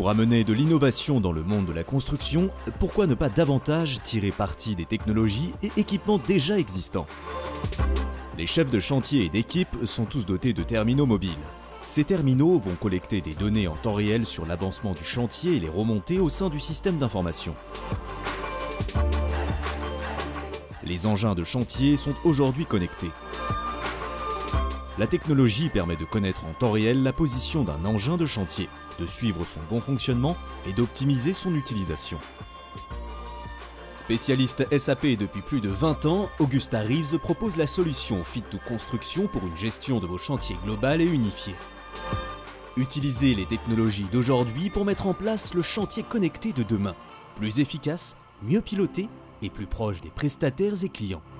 Pour amener de l'innovation dans le monde de la construction, pourquoi ne pas davantage tirer parti des technologies et équipements déjà existants? Les chefs de chantier et d'équipe sont tous dotés de terminaux mobiles. Ces terminaux vont collecter des données en temps réel sur l'avancement du chantier et les remonter au sein du système d'information. Les engins de chantier sont aujourd'hui connectés. La technologie permet de connaître en temps réel la position d'un engin de chantier, de suivre son bon fonctionnement et d'optimiser son utilisation. Spécialiste SAP depuis plus de 20 ans, Augusta Reeves propose la solution Fit to Construction pour une gestion de vos chantiers globale et unifiée. Utilisez les technologies d'aujourd'hui pour mettre en place le chantier connecté de demain, plus efficace, mieux piloté et plus proche des prestataires et clients.